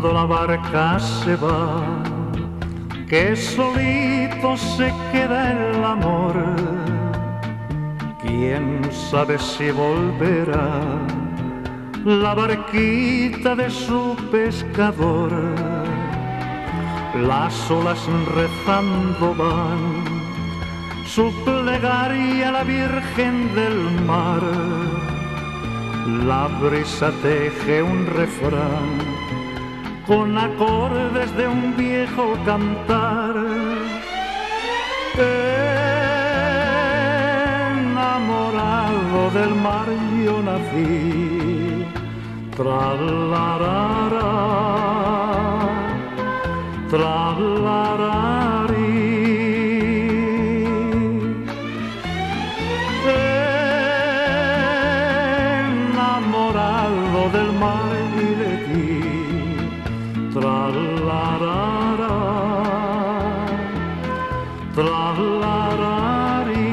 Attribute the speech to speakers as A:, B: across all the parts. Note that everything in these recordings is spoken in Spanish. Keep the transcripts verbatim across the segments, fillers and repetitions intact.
A: cuando la barca se va, que solito se queda el amor. Quién sabe si volverá la barquita de su pescador. Las olas rezando van su plegaria a la Virgen del Mar. La brisa teje un refrán con acordes de un viejo cantar. Enamorado del mar yo nací, tralarara, tralarari. Enamorado del mar y de ti, tralarara, tralarari.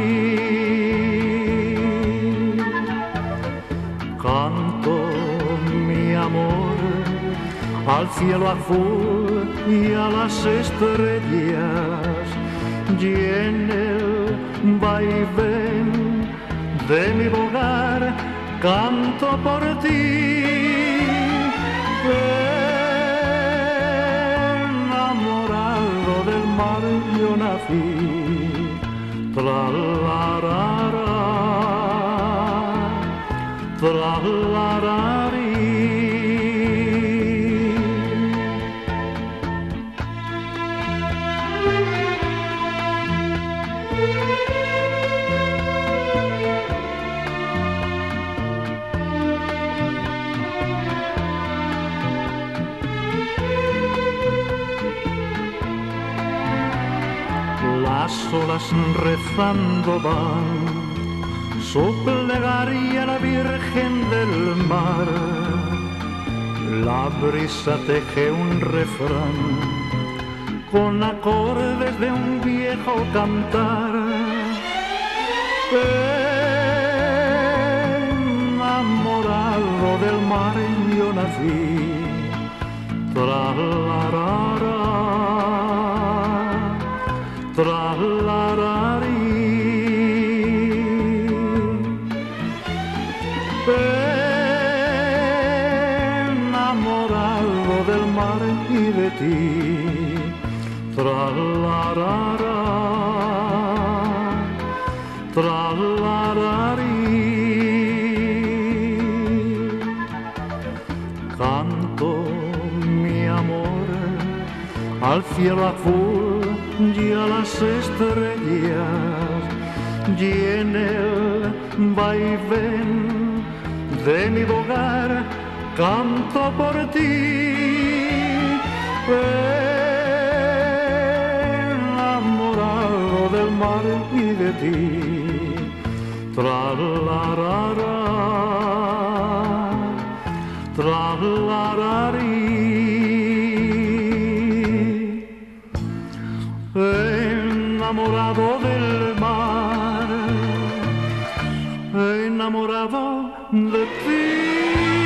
A: Canto mi amor al cielo azul y a las estrellas, y en el vaivén de mi hogar canto por ti. Enamorado del mar yo nací, tralarara, tralarari. Las olas rezando van su plegaria a la Virgen del Mar. La brisa teje un refrán con acordes de un viejo cantar. Enamorado del mar yo nací, tralarara, tralarari. Enamorado del mar y de ti, tralarara, tralarari. Canto mi amor al cielo azul y a las estrellas, y en el vaivén de mi hogar canto por ti. Enamorado del mar y de ti, tralarara, tralarari. Enamorado del mar, enamorado de ti.